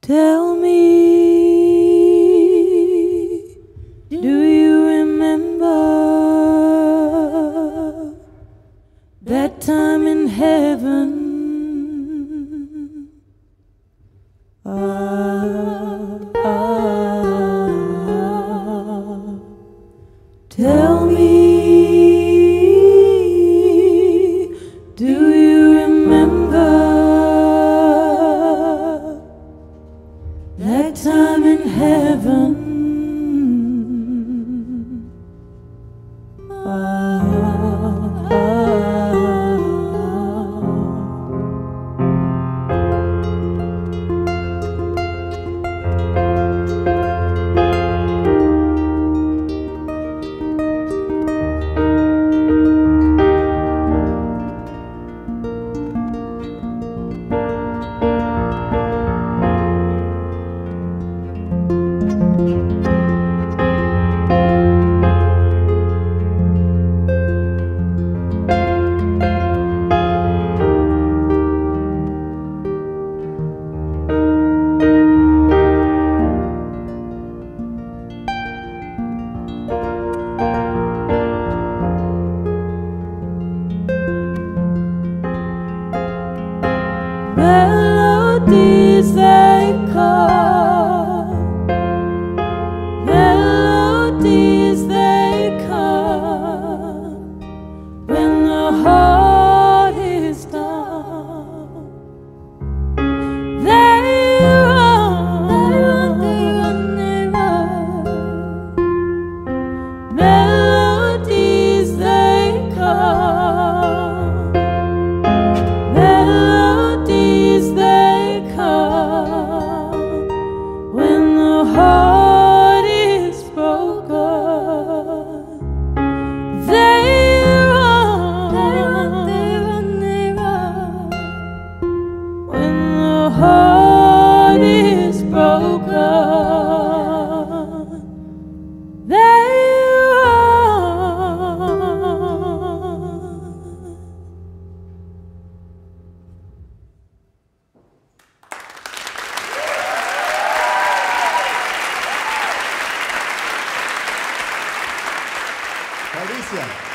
Tell me, do you remember that time in heaven? Tell me, do you remember that time in heaven? Melodies they come, melodies they come when the heart is down. They run, they run, they run, they run. Melodies they come, melodies they come when the heart is broken. They run, they run, they run, they run when the heart is broken. They Alicia.